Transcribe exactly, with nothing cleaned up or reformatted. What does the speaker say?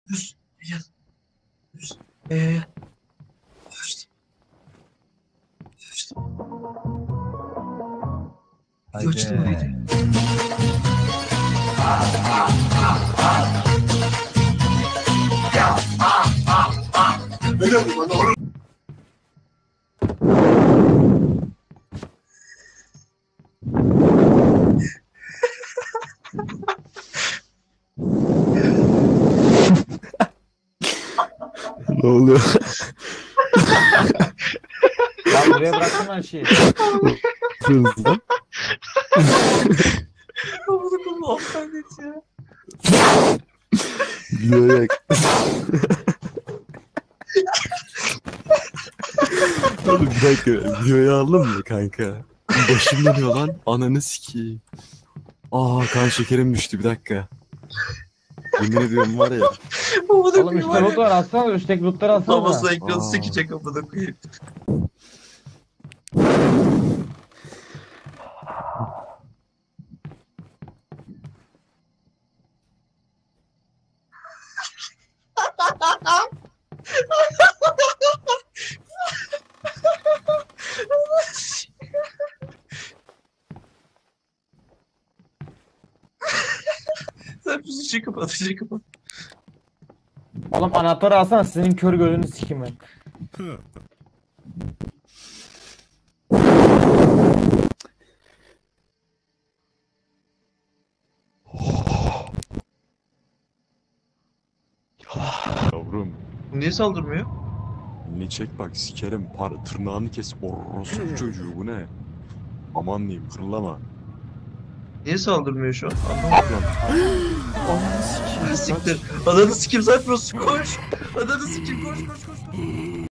Düz. Gel. Düz. Ee. Düz. Düz. Açtım burayı. Öyle mi bana oğlum? Ne oluyor? Ben buraya bıraktım her şeyi. Hızlı. Amına koyayım hastanet ya. Gülerek. Oğlum bir dakika. Videoyu aldın mı kanka? Başım dönüyor lan. Ananı sikeyim. Aa kan şekerim düştü bir dakika. Yemin ediyorum var ya. Amına Oğlum koyayım üstte var loot ya. var atsana. Üstteki lootları atsana. Babası ekranı Aa. sikecek amına koyayım. Sen şu ışığı kapat, ışığı kapat. Oğlum anahtarı alsana, senin kör gözünü sikeyim ben. Yavrum. Niye saldırmıyor? Ne çek bak sikerim. Par tırnağını kes. Orospu çocuğu bu ne? Aman diyeyim fırlama. Niye saldırmıyor şu an? Anlamadım. Ananı sikeyim. Siktir. Ananı sikim Cyprus koş. Ananı sikim koş koş koş.